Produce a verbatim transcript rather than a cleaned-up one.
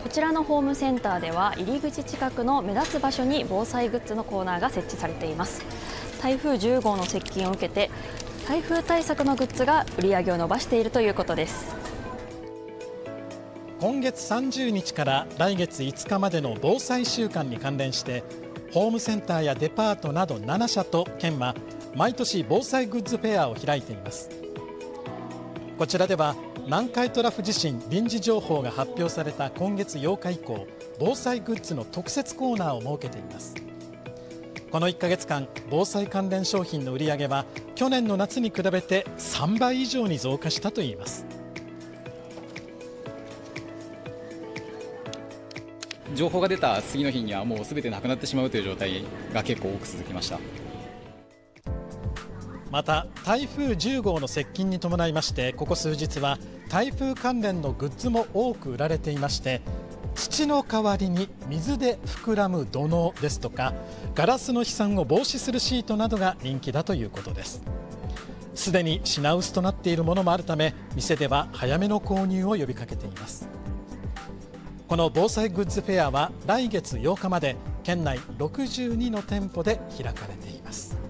こちらのホームセンターでは入り口近くの目立つ場所に防災グッズのコーナーが設置されています。台風じゅうごうの接近を受けて台風対策のグッズが売り上げを伸ばしているということです。 今月さんじゅうにちから来月いつかまでの防災週間に関連してホームセンターやデパートなどななしゃと県は毎年防災グッズフェアを開いています。こちらでは南海トラフ地震臨時情報が発表された今月ようか以降、防災グッズの特設コーナーを設けています。このいっかげつかん、防災関連商品の売り上げは去年の夏に比べてさんばい以上に増加したといいます。 情報が出た次の日にはもうすべてなくなってしまうという状態が結構多く続きました。 また台風じゅうごうの接近に伴いまして、ここ数日は台風関連のグッズも多く売られていまして、土の代わりに水で膨らむ土のうですとか、ガラスの飛散を防止するシートなどが人気だということです。すでに品薄となっているものもあるため、店では早めの購入を呼びかけています。この防災グッズフェアは来月ようかまで県内ろくじゅうにの店舗で開かれています。